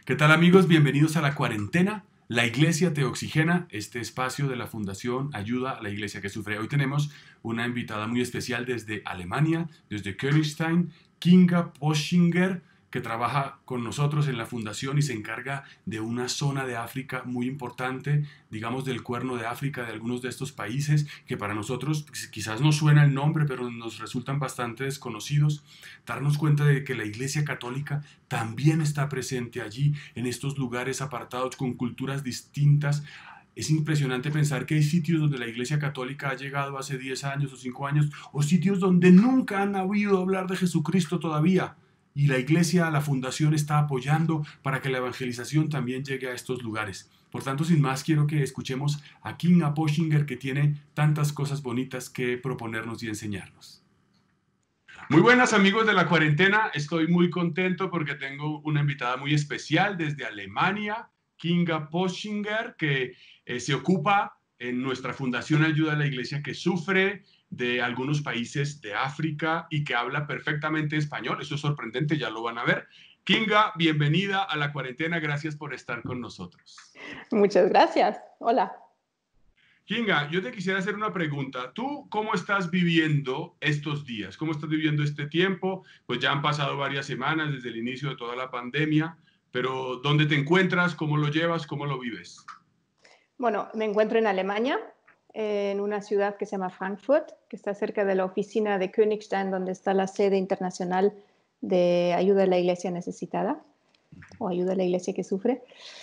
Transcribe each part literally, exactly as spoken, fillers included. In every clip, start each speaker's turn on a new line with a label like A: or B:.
A: ¿Qué tal amigos? Bienvenidos a La Cuarentena. La Iglesia te oxigena, este espacio de la Fundación Ayuda a la Iglesia que Sufre. Hoy tenemos una invitada muy especial desde Alemania, desde Königstein, Kinga Poschinger, que trabaja con nosotros en la Fundación y se encarga de una zona de África muy importante, digamos del Cuerno de África, de algunos de estos países que para nosotros quizás no suena el nombre, pero nos resultan bastante desconocidos. Darnos cuenta de que la Iglesia Católica también está presente allí, en estos lugares apartados con culturas distintas. Es impresionante pensar que hay sitios donde la Iglesia Católica ha llegado hace diez años o cinco años, o sitios donde nunca han oído hablar de Jesucristo todavía. Y la Iglesia, la Fundación está apoyando para que la evangelización también llegue a estos lugares. Por tanto, sin más, quiero que escuchemos a Kinga Poschinger, que tiene tantas cosas bonitas que proponernos y enseñarnos. Muy buenas amigos de La Cuarentena, estoy muy contento porque tengo una invitada muy especial desde Alemania, Kinga Poschinger, que eh, se ocupa en nuestra Fundación Ayuda a la Iglesia que Sufre de algunos países de África y que habla perfectamente español. Eso es sorprendente, ya lo van a ver. Kinga, bienvenida a La Cuarentena, gracias por estar con nosotros.
B: Muchas gracias. Hola.
A: Kinga, yo te quisiera hacer una pregunta. ¿Tú cómo estás viviendo estos días? ¿Cómo estás viviendo este tiempo? Pues ya han pasado varias semanas desde el inicio de toda la pandemia, pero ¿dónde te encuentras? ¿Cómo lo llevas? ¿Cómo lo vives?
B: Bueno, me encuentro en Alemania, en una ciudad que se llama Frankfurt, que está cerca de la oficina de Königstein, donde está la sede internacional de Ayuda a la Iglesia Necesitada, o Ayuda a la Iglesia que Sufre.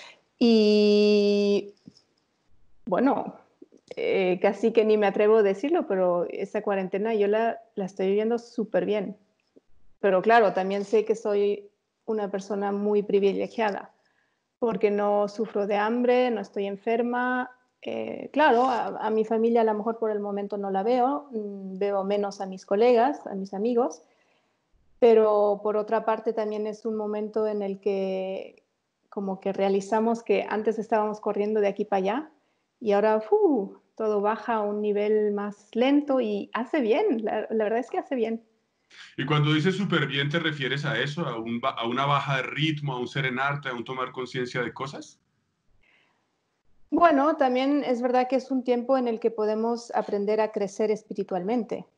B: Y bueno, eh, casi que ni me atrevo a decirlo, pero esa cuarentena yo la, la estoy viviendo súper bien. Pero claro, también sé que soy una persona muy privilegiada, porque no sufro de hambre, no estoy enferma. Eh, claro, a, a mi familia a lo mejor por el momento no la veo, mm, veo menos a mis colegas, a mis amigos, pero por otra parte también es un momento en el que como que realizamos que antes estábamos corriendo de aquí para allá y ahora ¡fu! Todo baja a un nivel más lento y hace bien, la, la verdad es que hace bien.
A: Y cuando dices súper bien, ¿te refieres a eso? ¿A, un, a una baja de ritmo, a un serenarte, a un tomar conciencia de cosas?
B: Bueno, también es verdad que es un tiempo en el que podemos aprender a crecer espiritualmente.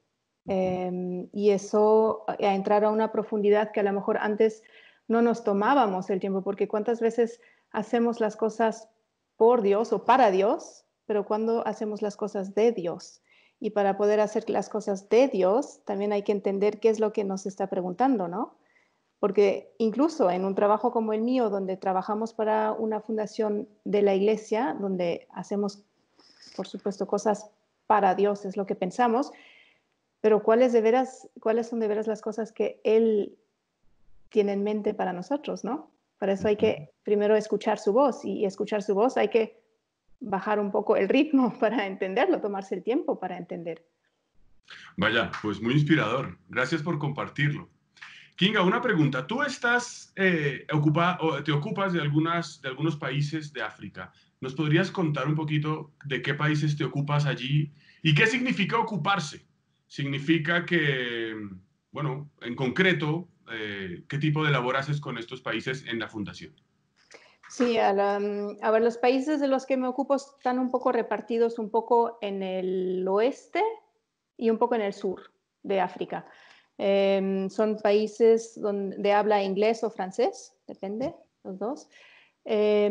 B: Eh, y eso, a entrar a una profundidad que a lo mejor antes no nos tomábamos el tiempo, porque cuántas veces hacemos las cosas por Dios o para Dios, pero cuando hacemos las cosas de Dios. Y para poder hacer las cosas de Dios, también hay que entender qué es lo que nos está preguntando, ¿no? Porque incluso en un trabajo como el mío, donde trabajamos para una fundación de la iglesia, donde hacemos, por supuesto, cosas para Dios, es lo que pensamos, pero ¿cuáles, de veras, cuáles son de veras las cosas que Él tiene en mente para nosotros, ¿no? Para eso hay que primero escuchar su voz, y escuchar su voz hay que bajar un poco el ritmo para entenderlo, tomarse el tiempo para entender.
A: Vaya, pues muy inspirador. Gracias por compartirlo. Kinga, una pregunta. Tú estás, eh, ocupa, o te ocupas de, algunas, de algunos países de África. ¿Nos podrías contar un poquito de qué países te ocupas allí y qué significa ocuparse? Significa que, bueno, en concreto, eh, ¿qué tipo de labor haces con estos países en la fundación?
B: Sí, a, la, a ver, los países de los que me ocupo están un poco repartidos, un poco en el oeste y un poco en el sur de África. Eh, son países donde, de habla inglés o francés, depende, los dos. Eh,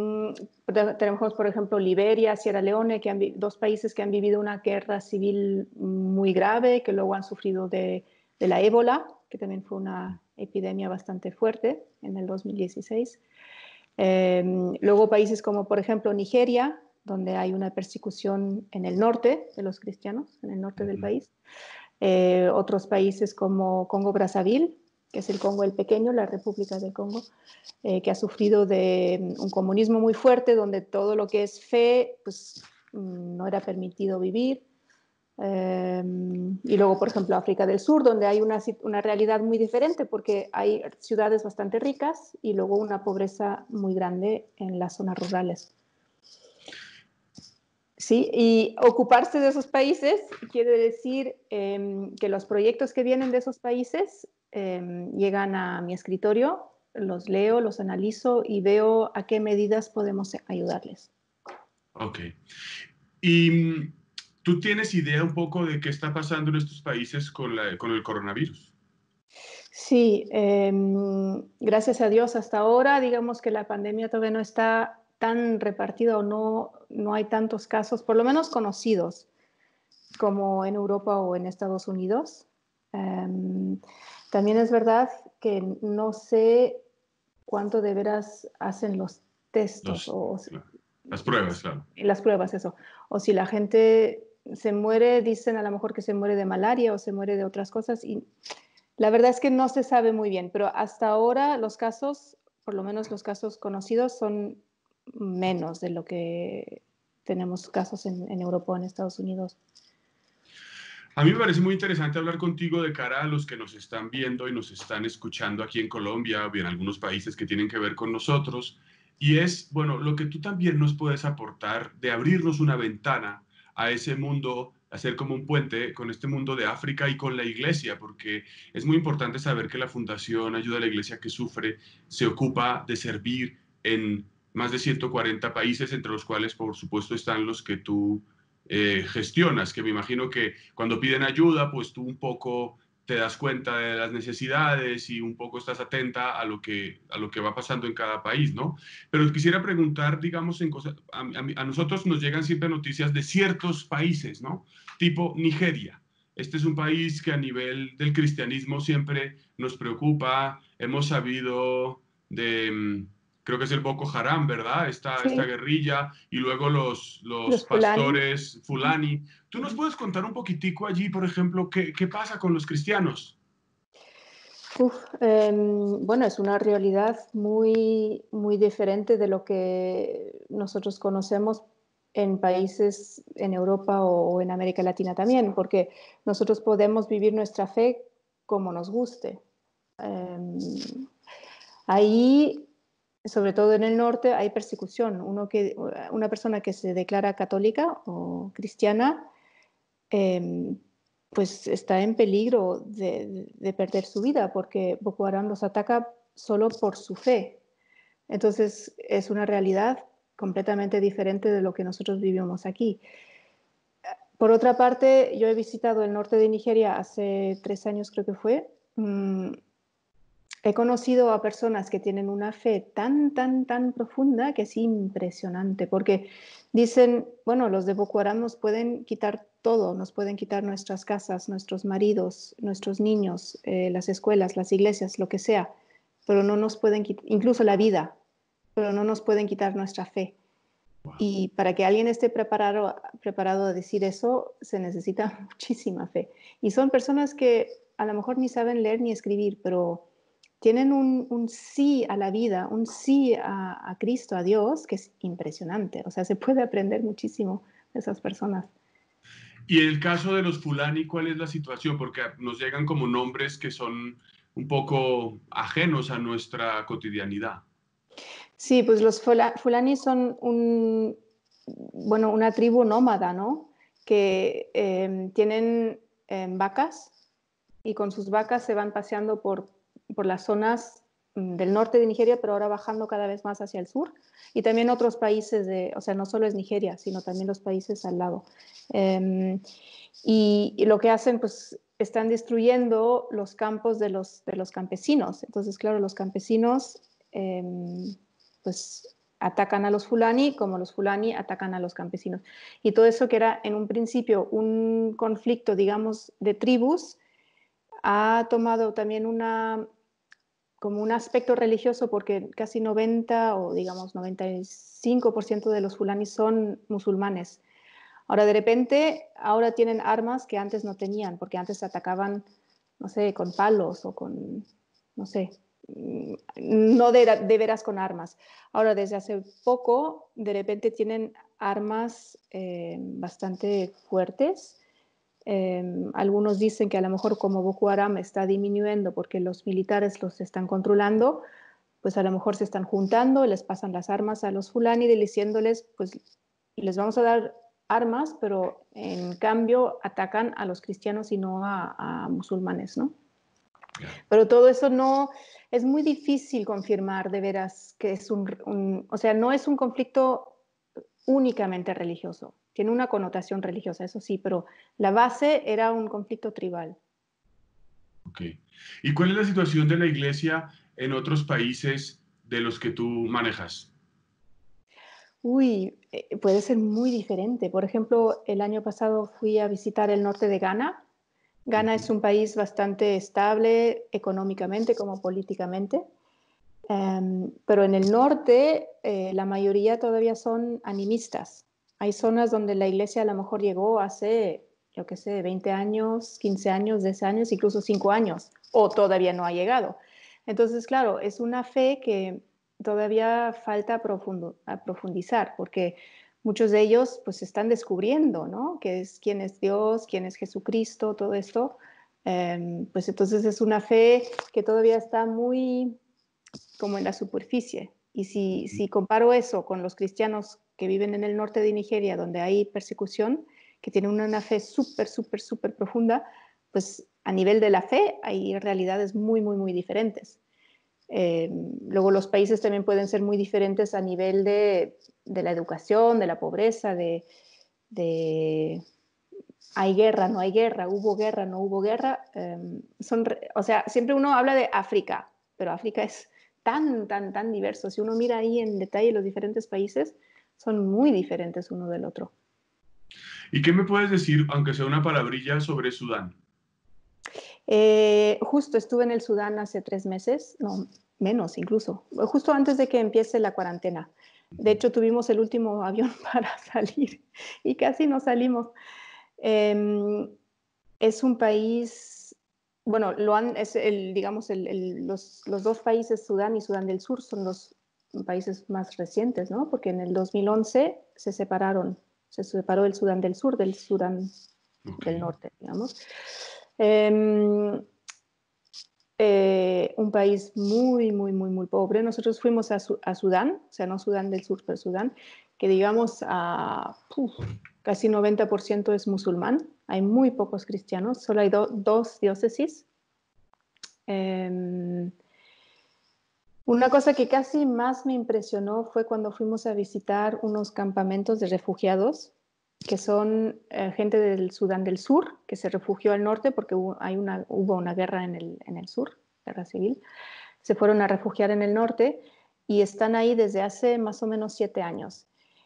B: tenemos, por ejemplo, Liberia, Sierra Leone, que han, dos países que han vivido una guerra civil muy grave, que luego han sufrido de, de la ébola, que también fue una epidemia bastante fuerte en el dos mil dieciséis. Eh, luego países como, por ejemplo, Nigeria, donde hay una persecución en el norte de los cristianos, en el norte del país. Eh, otros países como Congo-Brazzaville, que es el Congo el pequeño, la República del Congo, eh, que ha sufrido de un comunismo muy fuerte, donde todo lo que es fe, pues no era permitido vivir. Eh, y luego, por ejemplo, África del Sur, donde hay una, una realidad muy diferente, porque hay ciudades bastante ricas y luego una pobreza muy grande en las zonas rurales. Sí, y ocuparse de esos países quiere decir eh, que los proyectos que vienen de esos países eh, llegan a mi escritorio los leo, los analizo y veo a qué medidas podemos ayudarles.
A: Ok. ¿Y mm, tú tienes idea un poco de qué está pasando en estos países con, la, con el coronavirus?
B: Sí, eh, gracias a Dios hasta ahora, digamos que la pandemia todavía no está tan repartida o no, no hay tantos casos, por lo menos conocidos, como en Europa o en Estados Unidos. Um, también es verdad que no sé cuánto de veras hacen los testos
A: Los,
B: o
A: claro. Las pruebas, claro.
B: las pruebas, eso. O si la gente se muere, dicen a lo mejor que se muere de malaria o se muere de otras cosas y la verdad es que no se sabe muy bien, pero hasta ahora los casos, por lo menos los casos conocidos, son menos de lo que tenemos casos en, en Europa o en Estados Unidos.
A: A mí me parece muy interesante hablar contigo de cara a los que nos están viendo y nos están escuchando aquí en Colombia y en algunos países que tienen que ver con nosotros. Y es, bueno, lo que tú también nos puedes aportar de abrirnos una ventana a ese mundo, hacer como un puente con este mundo de África y con la iglesia, porque es muy importante saber que la Fundación Ayuda a la Iglesia que Sufre se ocupa de servir en más de ciento cuarenta países, entre los cuales, por supuesto, están los que tú eh, gestionas, que me imagino que cuando piden ayuda, pues tú un poco te das cuenta de las necesidades y un poco estás atenta a lo que, a lo que va pasando en cada país, ¿no? Pero quisiera preguntar, digamos, en cosas, a, a, a nosotros nos llegan siempre noticias de ciertos países, ¿no? Tipo Nigeria. Este es un país que a nivel del cristianismo siempre nos preocupa. Hemos sabido de, creo que es el Boko Haram, ¿verdad? Esta, esta
B: Sí,
A: guerrilla y luego los, los
B: los fulani.
A: pastores fulani. ¿Tú nos puedes contar un poquitico allí, por ejemplo, qué, qué pasa con los cristianos?
B: Uf, eh, bueno, es una realidad muy, muy diferente de lo que nosotros conocemos en países en Europa o en América Latina también, porque nosotros podemos vivir nuestra fe como nos guste. Eh, ahí, sobre todo en el norte, hay persecución. Uno que, una persona que se declara católica o cristiana, eh, pues está en peligro de, de, perder su vida porque Boko Haram los ataca solo por su fe. Entonces es una realidad completamente diferente de lo que nosotros vivimos aquí. Por otra parte, yo he visitado el norte de Nigeria hace tres años, creo que fue. Mm, he conocido a personas que tienen una fe tan, tan, tan profunda que es impresionante, porque dicen, bueno, los de Boko Haram nos pueden quitar todo, nos pueden quitar nuestras casas, nuestros maridos, nuestros niños, eh, las escuelas, las iglesias, lo que sea, pero no nos pueden quitar, incluso la vida, pero no nos pueden quitar nuestra fe.
A: Wow.
B: Y para que alguien esté preparado, preparado a decir eso, se necesita muchísima fe. Y son personas que a lo mejor ni saben leer ni escribir, pero tienen un, un sí a la vida, un sí a, a Cristo, a Dios, que es impresionante. O sea, se puede aprender muchísimo de esas personas.
A: Y en el caso de los fulani, ¿cuál es la situación? Porque nos llegan como nombres que son un poco ajenos a nuestra cotidianidad.
B: Sí, pues los fulani son un, bueno, una tribu nómada, ¿no? Que eh, tienen eh, vacas y con sus vacas se van paseando por, por las zonas del norte de Nigeria, pero ahora bajando cada vez más hacia el sur, y también otros países, de, o sea, no solo es Nigeria, sino también los países al lado. Eh, y, y, lo que hacen, pues, están destruyendo los campos de los, de los campesinos. Entonces, claro, los campesinos, eh, pues, atacan a los fulani, como los fulani atacan a los campesinos. Y todo eso que era en un principio un conflicto, digamos, de tribus, ha tomado también una, como un aspecto religioso porque casi noventa o digamos noventa y cinco por ciento de los fulanis son musulmanes. Ahora de repente, ahora tienen armas que antes no tenían, porque antes atacaban, no sé, con palos o con, no sé, no de, de veras con armas. Ahora desde hace poco, de repente tienen armas eh, bastante fuertes. Eh, algunos dicen que a lo mejor como Boko Haram está disminuyendo porque los militares los están controlando, pues a lo mejor se están juntando, les pasan las armas a los fulani diciéndoles, pues les vamos a dar armas, pero en cambio atacan a los cristianos y no a, a musulmanes, ¿no?
A: Claro.
B: Pero todo eso no, es muy difícil confirmar de veras que es un, un, o sea, no es un conflicto únicamente religioso. Tiene una connotación religiosa, eso sí, pero la base era un conflicto tribal.
A: Ok. ¿Y cuál es la situación de la iglesia en otros países de los que tú manejas?
B: Uy, eh, puede ser muy diferente. Por ejemplo, el año pasado fui a visitar el norte de Ghana. Ghana
A: Ujú.
B: es un país bastante estable económicamente como políticamente. Um, pero en el norte eh, la mayoría todavía son animistas. Hay zonas donde la iglesia a lo mejor llegó hace, yo qué sé, veinte años, quince años, diez años, incluso cinco años, o todavía no ha llegado. Entonces, claro, es una fe que todavía falta profundo, a profundizar, porque muchos de ellos pues están descubriendo, ¿no? ¿Qué es, quién es Dios, quién es Jesucristo, todo esto. Um, pues entonces es una fe que todavía está muy como en la superficie. Y si, si comparo eso con los cristianos que viven en el norte de Nigeria, donde hay persecución, que tienen una fe súper, súper, súper profunda, pues a nivel de la fe hay realidades muy, muy, muy diferentes. Eh, luego los países también pueden ser muy diferentes a nivel de, de la educación, de la pobreza, de, de hay guerra, no hay guerra, hubo guerra, no hubo guerra. Eh, son, o sea, siempre uno habla de África, pero África es tan, tan, tan diverso. Si uno mira ahí en detalle los diferentes países, son muy diferentes uno del otro.
A: ¿Y qué me puedes decir, aunque sea una palabrilla, sobre Sudán?
B: Eh, justo estuve en el Sudán hace tres meses, no, menos incluso, justo antes de que empiece la cuarentena. De hecho, tuvimos el último avión para salir y casi no salimos. Eh, es un país, bueno, lo han, es el, digamos, el, el, los, los dos países, Sudán y Sudán del Sur, son los países más recientes, ¿no? Porque en el dos mil once se separaron, se separó el Sudán del Sur del Sudán
A: Ok.
B: del Norte, digamos. Eh, eh, un país muy, muy, muy, muy pobre. Nosotros fuimos a, Su a, Sudán, o sea, no Sudán del Sur, pero Sudán, que digamos a uf, casi noventa por ciento es musulmán. Hay muy pocos cristianos, solo hay do dos diócesis. Eh, una cosa que casi más me impresionó fue cuando fuimos a visitar unos campamentos de refugiados, que son eh, gente del Sudán del Sur, que se refugió al norte porque hubo, hay una, hubo una guerra en el, en el sur, guerra civil. Se fueron a refugiar en el norte y están ahí desde hace más o menos siete años.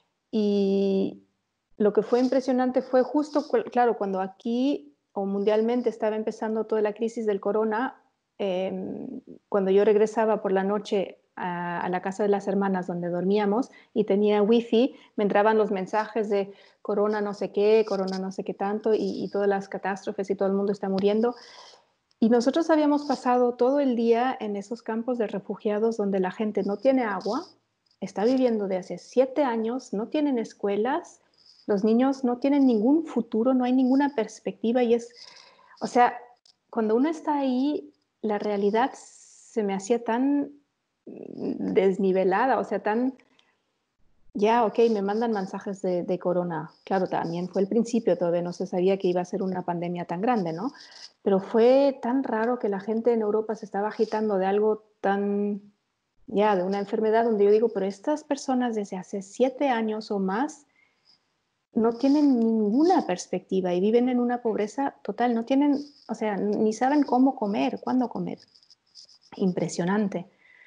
B: Y lo que fue impresionante fue justo, claro, cuando aquí o mundialmente estaba empezando toda la crisis del corona, eh, cuando yo regresaba por la noche a, a, la casa de las hermanas donde dormíamos y tenía wifi, me entraban los mensajes de corona no sé qué, corona no sé qué tanto y, y todas las catástrofes y todo el mundo está muriendo. Y nosotros habíamos pasado todo el día en esos campos de refugiados donde la gente no tiene agua, está viviendo de hace siete años, no tienen escuelas, los niños no tienen ningún futuro, no hay ninguna perspectiva y es, o sea, cuando uno está ahí, la realidad se me hacía tan desnivelada, o sea, tan, ya, ok, me mandan mensajes de, de corona, claro, también fue el principio, todavía no se sabía que iba a ser una pandemia tan grande, ¿no? Pero fue tan raro que la gente en Europa se estaba agitando de algo tan, ya, de una enfermedad donde yo digo, pero estas personas desde hace siete años o más no tienen ninguna perspectiva y viven en una pobreza total, no tienen, o sea, ni saben cómo comer, cuándo comer. Impresionante.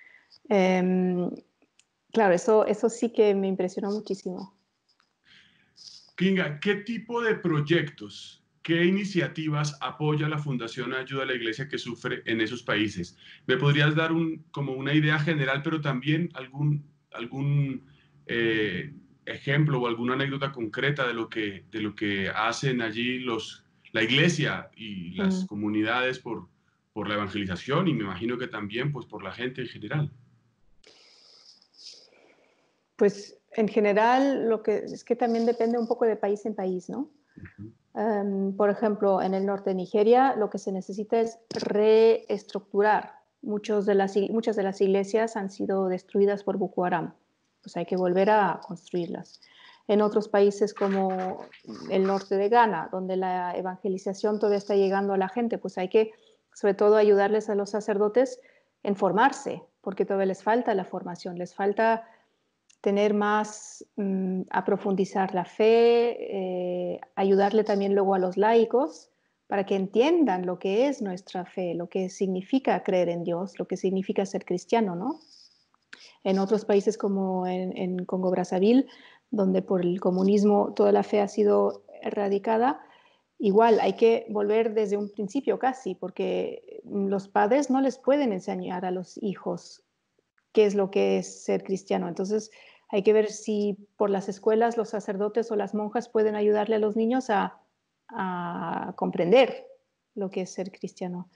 B: Eh, claro, eso, eso sí que me impresionó muchísimo.
A: Kinga, ¿qué tipo de proyectos, qué iniciativas apoya la Fundación Ayuda a la Iglesia que Sufre en esos países? ¿Me podrías dar un, como una idea general, pero también algún, algún eh, ejemplo o alguna anécdota concreta de lo que, de lo que hacen allí los, la Iglesia y las
B: Mm.
A: comunidades por, por la evangelización y me imagino que también pues, por la gente en general?
B: Pues en general lo que es que también depende un poco de país en país, ¿no?
A: Ujú.
B: Um, por ejemplo, en el norte de Nigeria lo que se necesita es reestructurar. Muchos de las, muchas de las iglesias han sido destruidas por Boko Haram, pues hay que volver a construirlas. En otros países como el norte de Ghana, donde la evangelización todavía está llegando a la gente, pues hay que sobre todo ayudarles a los sacerdotes en formarse, porque todavía les falta la formación, les falta tener más, mmm, a profundizar la fe, eh, ayudarle también luego a los laicos para que entiendan lo que es nuestra fe, lo que significa creer en Dios, lo que significa ser cristiano, ¿no? En otros países como en, en Congo-Brazzaville, donde por el comunismo toda la fe ha sido erradicada, igual hay que volver desde un principio casi, porque los padres no les pueden enseñar a los hijos qué es lo que es ser cristiano. Entonces hay que ver si por las escuelas los sacerdotes o las monjas pueden ayudarle a los niños a, a comprender lo que es ser cristiano.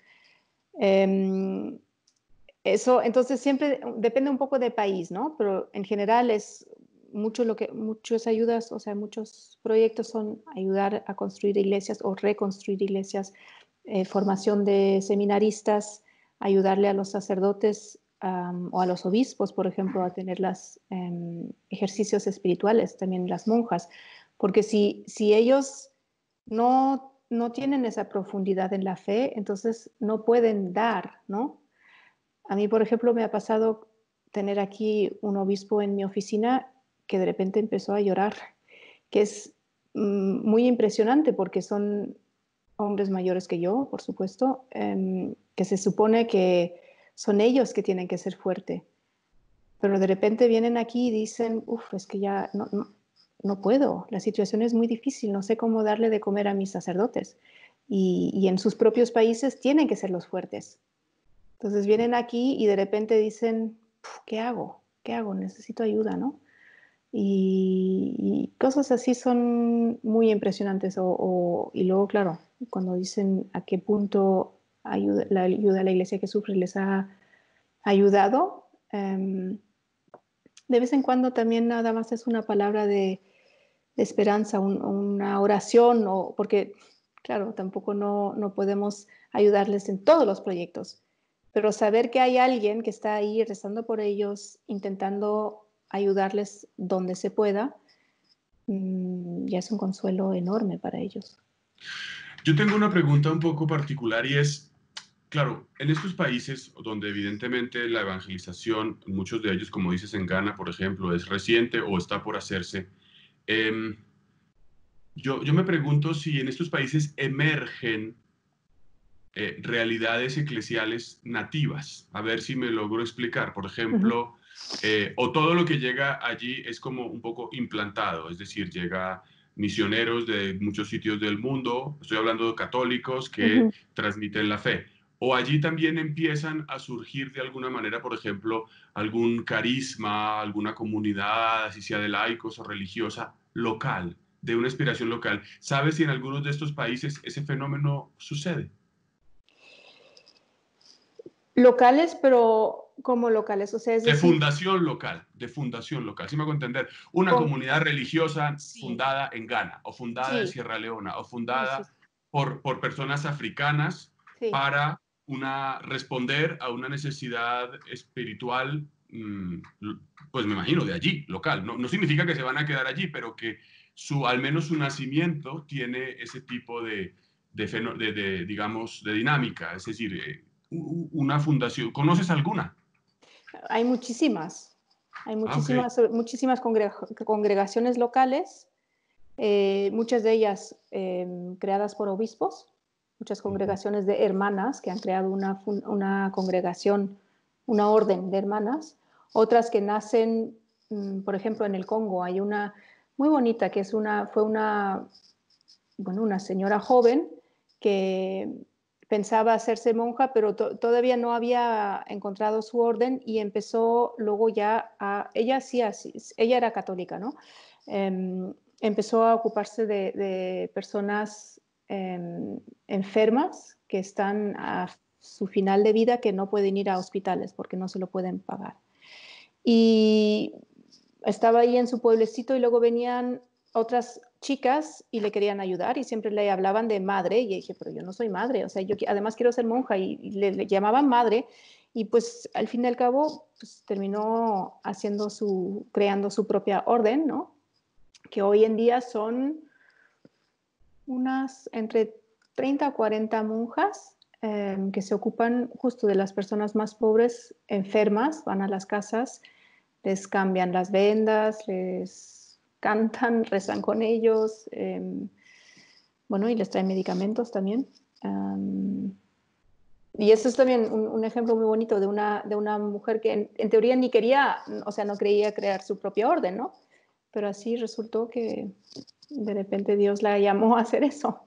B: Eh, Eso, entonces siempre depende un poco del país, ¿no? Pero en general es mucho lo que, muchas ayudas, o sea, muchos proyectos son ayudar a construir iglesias o reconstruir iglesias, eh, formación de seminaristas, ayudarle a los sacerdotes um, o a los obispos, por ejemplo, a tener los um, ejercicios espirituales, también las monjas, porque si, si ellos no, no tienen esa profundidad en la fe, entonces no pueden dar, ¿no? A mí, por ejemplo, me ha pasado tener aquí un obispo en mi oficina que de repente empezó a llorar, que es mm, muy impresionante porque son hombres mayores que yo, por supuesto, eh, que se supone que son ellos que tienen que ser fuertes, pero de repente vienen aquí y dicen, uff, es que ya no, no, no puedo, la situación es muy difícil, no sé cómo darle de comer a mis sacerdotes. Y, y en sus propios países tienen que ser los fuertes. Entonces vienen aquí y de repente dicen, ¿qué hago? ¿Qué hago? Necesito ayuda, ¿no? Y, y cosas así son muy impresionantes. O, o, y luego, claro, cuando dicen a qué punto ayuda, la ayuda a la iglesia que sufre les ha ayudado, um, de vez en cuando también nada más es una palabra de, de esperanza, un, una oración, o, porque, claro, tampoco no, no podemos ayudarles en todos los proyectos. Pero saber que hay alguien que está ahí rezando por ellos, intentando ayudarles donde se pueda, mmm, ya es un consuelo enorme para ellos.
A: Yo tengo una pregunta un poco particular y es, claro, en estos países donde evidentemente la evangelización, muchos de ellos, como dices en Ghana, por ejemplo, es reciente o está por hacerse, eh, yo, yo me pregunto si en estos países emergen eh, realidades eclesiales nativas. A ver si me logro explicar. Por ejemplo, eh, o todo lo que llega allí es como un poco implantado, es decir, llega misioneros de muchos sitios del mundo, estoy hablando de católicos que
B: Uh-huh.
A: transmiten la fe. O allí también empiezan a surgir de alguna manera, por ejemplo, algún carisma, alguna comunidad, así sea de laicos o religiosa, local, de una inspiración local. ¿Sabes si en algunos de estos países ese fenómeno sucede?
B: Locales, pero como locales, o sea, es
A: De
B: decir,
A: fundación local, de fundación local, ¿sí me hago entender? Una
B: con,
A: comunidad religiosa
B: sí,
A: fundada en Ghana, o fundada en
B: sí,
A: Sierra Leona, o
B: sí, sí,
A: fundada por, por personas africanas
B: sí.
A: para una, responder a una necesidad espiritual, mmm, pues me imagino, de allí, local. No, no significa que se van a quedar allí, pero que su, al menos su nacimiento tiene ese tipo de, de, de, de digamos, de dinámica, es decir, eh, una fundación. ¿Conoces alguna?
B: Hay muchísimas, hay
A: Ah, ok.
B: muchísimas, muchísimas congrega congregaciones locales, eh, muchas de ellas eh, creadas por obispos, muchas congregaciones de hermanas que han creado una, una congregación, una orden de hermanas, otras que nacen, mmm, por ejemplo, en el Congo hay una muy bonita que es una, fue una, bueno, una señora joven que pensaba hacerse monja, pero to todavía no había encontrado su orden y empezó luego ya a, ella sí, así, ella era católica, ¿no? Eh, empezó a ocuparse de, de personas eh, enfermas que están a su final de vida, que no pueden ir a hospitales porque no se lo pueden pagar. Y estaba ahí en su pueblecito y luego venían otras chicas y le querían ayudar y siempre le hablaban de madre y dije, pero yo no soy madre, o sea, yo además quiero ser monja y, y le, le, llamaban madre y pues al fin y al cabo pues, terminó haciendo su, creando su propia orden, ¿no? Que hoy en día son unas entre treinta a cuarenta monjas eh, que se ocupan justo de las personas más pobres, enfermas, van a las casas, les cambian las vendas, les cantan, rezan con ellos, eh, bueno, y les traen medicamentos también. Um, y eso es también un, un ejemplo muy bonito de una, de una mujer que en, en teoría ni quería, o sea, no quería crear su propia orden, ¿no? Pero así resultó que de repente Dios la llamó a hacer eso.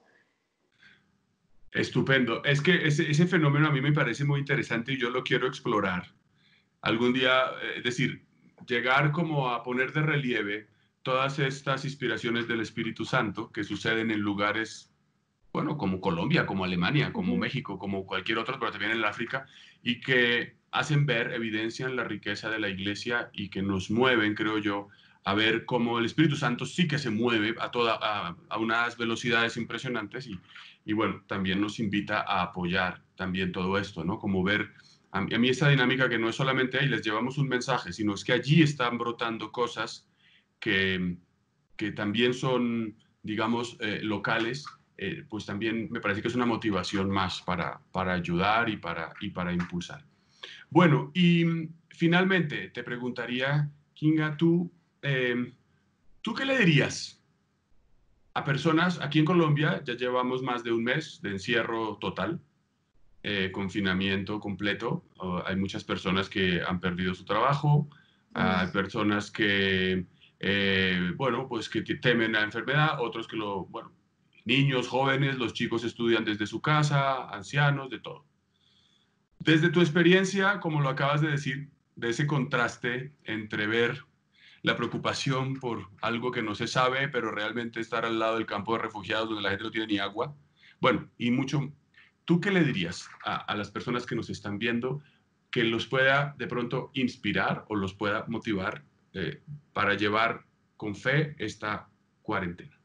A: Estupendo. Es que ese, ese fenómeno a mí me parece muy interesante y yo lo quiero explorar. Algún día, eh, es decir, llegar como a poner de relieve todas estas inspiraciones del Espíritu Santo que suceden en lugares, bueno, como Colombia, como Alemania, como
B: Uh-huh.
A: México, como cualquier otro, pero también en el África, y que hacen ver, evidencian la riqueza de la iglesia y que nos mueven, creo yo, a ver cómo el Espíritu Santo sí que se mueve a, toda, a, a unas velocidades impresionantes y, y, bueno, también nos invita a apoyar también todo esto, ¿no? Como ver a mí, a mí esa dinámica que no es solamente ahí les llevamos un mensaje, sino es que allí están brotando cosas que, que también son, digamos, eh, locales, eh, pues también me parece que es una motivación más para, para ayudar y para, y para impulsar. Bueno, y mm, finalmente te preguntaría, Kinga, tú, eh, ¿tú qué le dirías a personas aquí en Colombia? Ya llevamos más de un mes de encierro total, eh, confinamiento completo. Uh, hay muchas personas que han perdido su trabajo,
B: Mm.
A: hay personas que, eh, bueno, pues que temen la enfermedad, otros que lo, bueno, niños, jóvenes, los chicos estudian desde su casa, ancianos, de todo. Desde tu experiencia, como lo acabas de decir, de ese contraste entre ver la preocupación por algo que no se sabe, pero realmente estar al lado del campo de refugiados donde la gente no tiene ni agua. Bueno, y mucho, ¿tú qué le dirías a, a las personas que nos están viendo que los pueda de pronto inspirar o los pueda motivar eh, para llevar con fe esta cuarentena?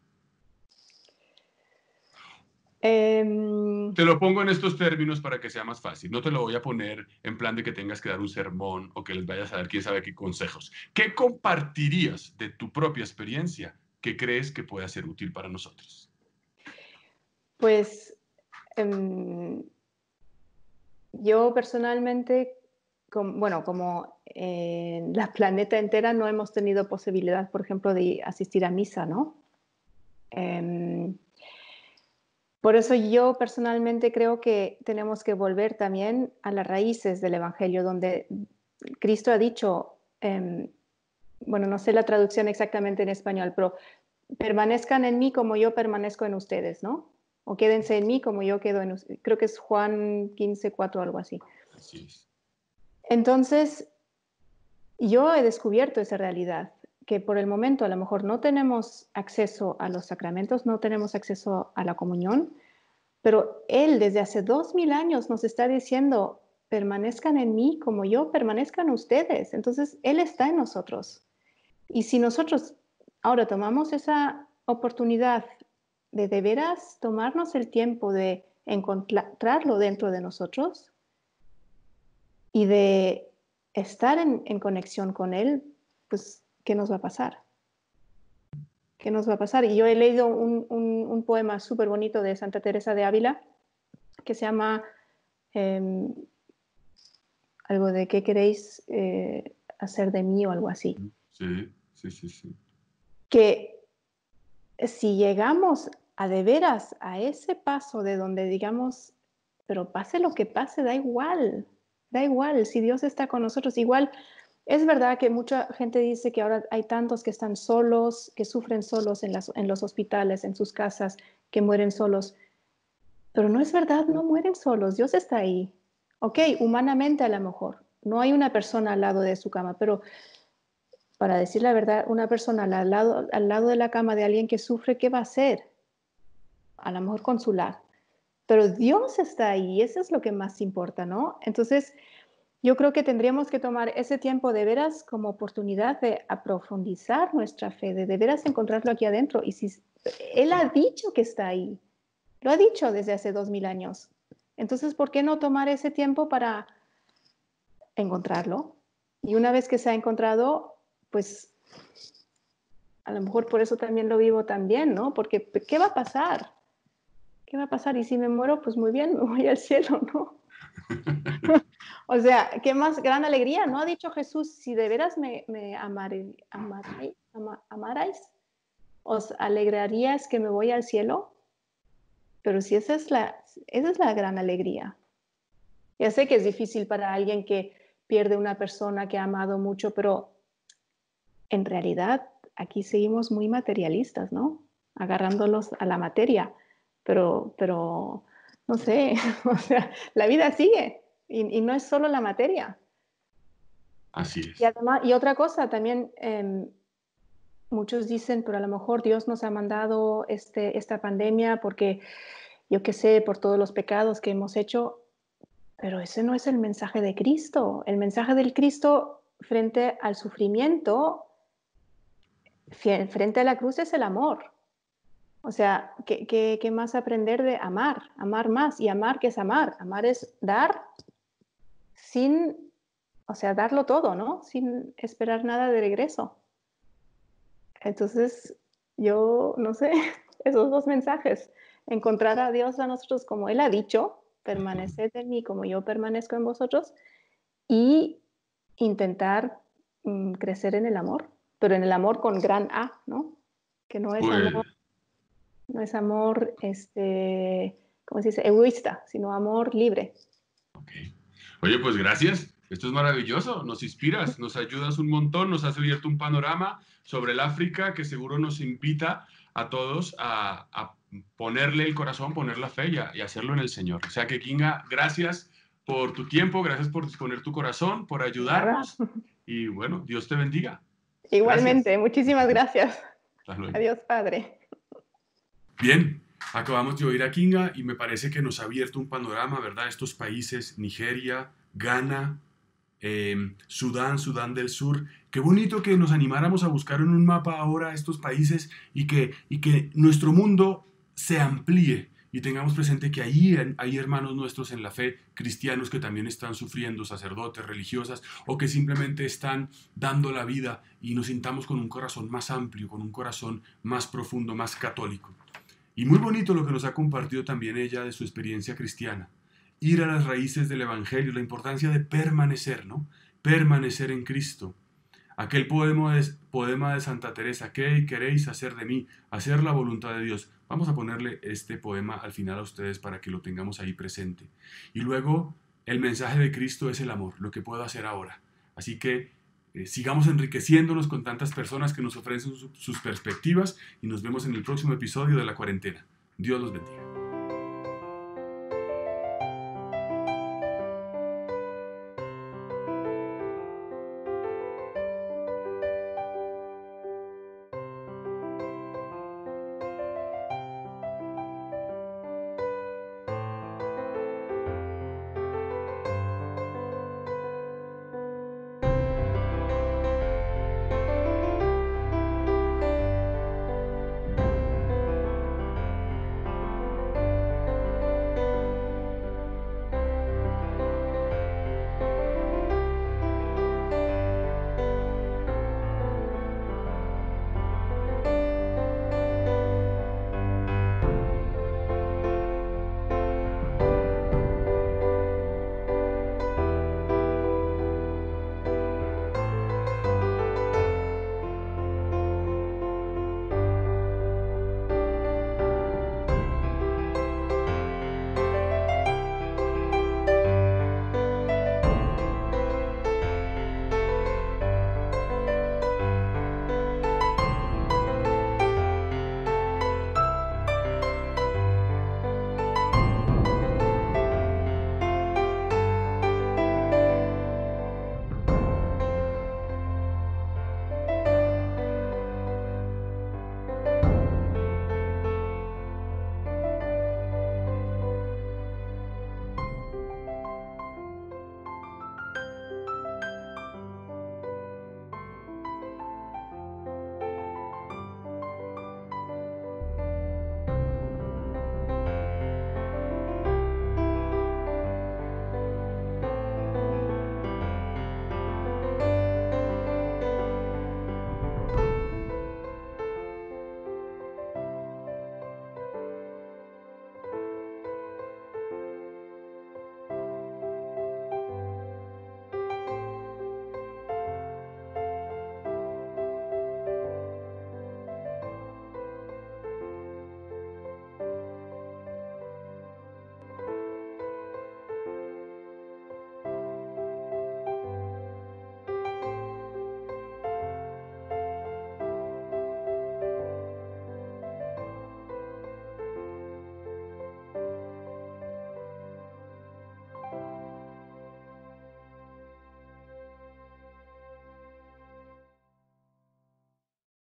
B: Eh,
A: Te lo pongo en estos términos para que sea más fácil. No te lo voy a poner en plan de que tengas que dar un sermón o que les vayas a dar quién sabe qué consejos. ¿Qué compartirías de tu propia experiencia que crees que pueda ser útil para nosotros?
B: pues eh, yo personalmente, com, bueno, como en la planeta entera no hemos tenido posibilidad, por ejemplo, de asistir a misa, ¿no? Eh, por eso yo personalmente creo que tenemos que volver también a las raíces del Evangelio, donde Cristo ha dicho, eh, bueno, no sé la traducción exactamente en español, pero permanezcan en mí como yo permanezco en ustedes, ¿no? O quédense en mí como yo quedo en ustedes. Creo que es Juan quince, cuatro, algo así.
A: Así es.
B: Entonces, yo he descubierto esa realidad, que por el momento a lo mejor no tenemos acceso a los sacramentos, no tenemos acceso a la comunión, pero Él desde hace dos mil años nos está diciendo, permanezcan en mí como yo permanezcan ustedes. Entonces, Él está en nosotros. Y si nosotros ahora tomamos esa oportunidad de de veras tomarnos el tiempo de encontrarlo dentro de nosotros y de estar en, en conexión con Él, pues, ¿qué nos va a pasar? ¿Qué nos va a pasar? Y yo he leído un, un, un poema súper bonito de Santa Teresa de Ávila que se llama eh, algo de ¿qué queréis eh, hacer de mí? O algo así.
A: Sí, sí, sí, sí.
B: Que si llegamos a de veras a ese paso de donde digamos, pero pase lo que pase, da igual, da igual, si Dios está con nosotros, igual. Es verdad que mucha gente dice que ahora hay tantos que están solos, que sufren solos en, las, en los hospitales, en sus casas, que mueren solos, pero no es verdad, no mueren solos, Dios está ahí. Ok, humanamente a lo mejor, no hay una persona al lado de su cama, pero para decir la verdad, una persona al lado, al lado de la cama de alguien que sufre, ¿qué va a hacer? A lo mejor consolar. Pero Dios está ahí, eso es lo que más importa, ¿no? Entonces, yo creo que tendríamos que tomar ese tiempo de veras como oportunidad de aprofundizar nuestra fe, de de veras encontrarlo aquí adentro. Y si Él ha dicho que está ahí, lo ha dicho desde hace dos mil años. Entonces, ¿por qué no tomar ese tiempo para encontrarlo? Y una vez que se ha encontrado, pues a lo mejor por eso también lo vivo también, ¿no? Porque ¿qué va a pasar? ¿qué va a pasar? Y si me muero, pues muy bien, me voy al cielo, ¿no? O sea, qué más gran alegría, ¿no? Ha dicho Jesús, si de veras me, me amare- amare- ama- amarais, os alegraríais que me voy al cielo. Pero si esa es la, esa es la gran alegría. Ya sé que es difícil para alguien que pierde una persona que ha amado mucho, pero en realidad aquí seguimos muy materialistas, ¿no? Agarrándolos a la materia. Pero, pero no sé, o sea, la vida sigue y, y no es solo la materia.
A: Así
B: Y
A: es.
B: además, y otra cosa también, eh, muchos dicen, pero a lo mejor Dios nos ha mandado este, esta pandemia porque, yo qué sé, por todos los pecados que hemos hecho. Pero ese no es el mensaje de Cristo. El mensaje del Cristo frente al sufrimiento, frente a la cruz, es el amor. O sea, ¿qué, qué, qué más aprender de amar? Amar más. ¿Y amar qué es amar? Amar es dar sin, o sea, darlo todo, ¿no? Sin esperar nada de regreso. Entonces, yo no sé, esos dos mensajes. Encontrar a Dios a nosotros como Él ha dicho, permaneced en mí como yo permanezco en vosotros, y intentar mm, crecer en el amor, pero en el amor con gran A, ¿no? Que no es
A: Pues,
B: amor, no es amor, este, ¿cómo se dice? Egoísta, sino amor libre.
A: ok. Oye, pues gracias. Esto es maravilloso. Nos inspiras, nos ayudas un montón, nos has abierto un panorama sobre el África que seguro nos invita a todos a, a ponerle el corazón, poner la fe y, a, y hacerlo en el Señor. O sea que, Kinga, gracias por tu tiempo, gracias por disponer tu corazón, por
B: Nada.
A: ayudarnos y bueno, Dios te bendiga. Gracias.
B: Igualmente, muchísimas gracias.
A: Hasta luego.
B: Adiós, Padre.
A: Bien, acabamos de oír a Kinga y me parece que nos ha abierto un panorama, ¿verdad? Estos países, Nigeria, Ghana, eh, Sudán, Sudán del Sur. Qué bonito que nos animáramos a buscar en un mapa ahora estos países y que, y que nuestro mundo se amplíe y tengamos presente que ahí hay hermanos nuestros en la fe, cristianos que también están sufriendo, sacerdotes, religiosas, o que simplemente están dando la vida y nos sintamos con un corazón más amplio, con un corazón más profundo, más católico. Y muy bonito lo que nos ha compartido también ella de su experiencia cristiana. Ir a las raíces del Evangelio, la importancia de permanecer, ¿no? Permanecer en Cristo. Aquel poema de, poema de Santa Teresa, ¿qué queréis hacer de mí? Hacer la voluntad de Dios. Vamos a ponerle este poema al final a ustedes para que lo tengamos ahí presente. Y luego, el mensaje de Cristo es el amor, lo que puedo hacer ahora. Así que eh, sigamos enriqueciéndonos con tantas personas que nos ofrecen su, sus perspectivas y nos vemos en el próximo episodio de La Cuarentena. Dios los bendiga.